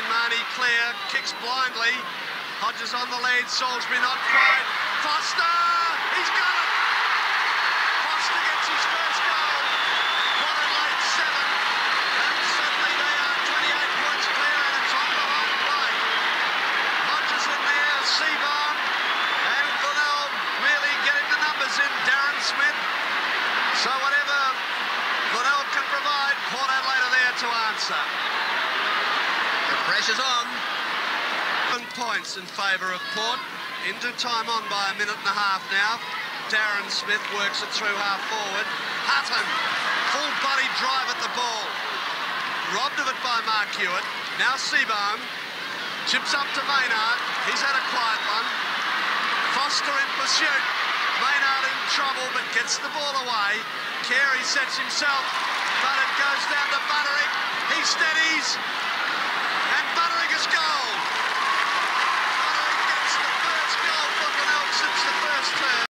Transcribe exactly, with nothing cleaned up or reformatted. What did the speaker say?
Shane Marnie clear, kicks blindly. Hodges on the lead, Salisbury not quite. Foster! He's got it! Foster gets his first goal. Port Adelaide seven. And suddenly they are twenty-eight points clear and it's on behind play. Hodges in there, Seaborn and Glenelg really getting the numbers in. Darren Smith. So whatever Glenelg can provide, Port Adelaide are there to answer. The pressure's on. Points in favour of Port. Into time on by a minute and a half now. Darren Smith works it through half forward. Hutton, full body drive at the ball. Robbed of it by Mark Hewitt. Now Seaborn chips up to Maynard. He's had a quiet one. Foster in pursuit. Maynard in trouble but gets the ball away. Carey sets himself, but it goes down to Butterick. He steadies, and Butterick has goal. Butterick gets the first goal for Glenelg since the first term.